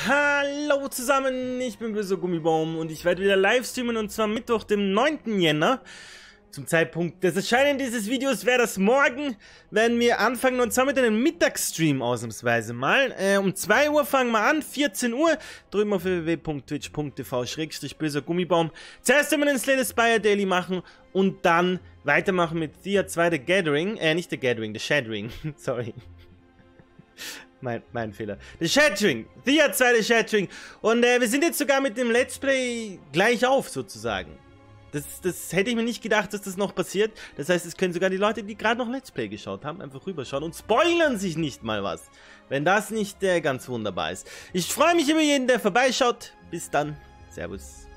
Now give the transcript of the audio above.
Hallo zusammen, ich bin Böser Gummibaum und ich werde wieder live streamen und zwar Mittwoch, dem 9. Jänner. Zum Zeitpunkt des Erscheinen dieses Videos wäre das morgen, werden wir anfangen und zwar mit einem Mittagsstream ausnahmsweise mal. Um 2 Uhr fangen wir an, 14 Uhr, drüben auf www.twitch.tv/böser Gummibaum. Zuerst einmal den Slay the Spire Daily machen und dann weitermachen mit Dia 2 The Gathering, nicht The Gathering, The Shattering, sorry. Mein Fehler. The Shattering. Dia 2 The Shattering. Und wir sind jetzt sogar mit dem Let's Play gleich auf, sozusagen. Das hätte ich mir nicht gedacht, dass das noch passiert. Das heißt, es können sogar die Leute, die gerade noch Let's Play geschaut haben, einfach rüberschauen und spoilern sich nicht mal was. Wenn das nicht ganz wunderbar ist. Ich freue mich über jeden, der vorbeischaut. Bis dann. Servus.